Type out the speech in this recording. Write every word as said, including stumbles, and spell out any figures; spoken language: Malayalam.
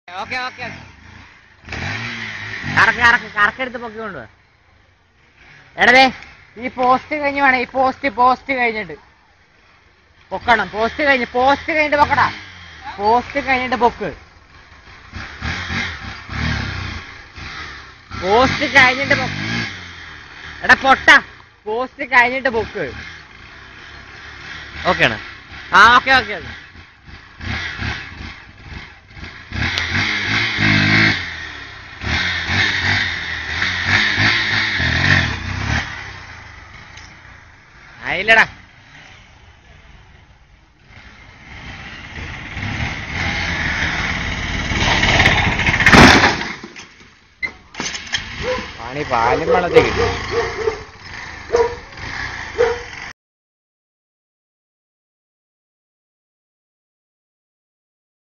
ഓക്കെ ഓക്കെ കറക്ക് കറക്ക് കറക്കെടുത്ത് പൊക്കിക്കൊണ്ട് വാ. എടതേ ഈ പോസ്റ്റ് കഴിഞ്ഞ് വേണം, ഈ പോസ്റ്റ് പോസ്റ്റ് കഴിഞ്ഞിട്ട് പൊക്കണം. പോസ്റ്റ് കഴിഞ്ഞ് പോസ്റ്റ് കഴിഞ്ഞിട്ട് പൊക്കടാ. പോസ്റ്റ് കഴിഞ്ഞിട്ട് പൊക്ക്. പോസ്റ്റ് കഴിഞ്ഞിട്ട് പൊക്ക്. എടാ പൊട്ട, പോസ്റ്റ് കഴിഞ്ഞിട്ട് പൊക്ക്. ഓക്കെ ആണ്. ആ ഓക്കെ ഓക്കെ ഓക്കെ. ആയില്ലടാ. പണി പാലും വെള്ളത്തിൽ കിട്ടും.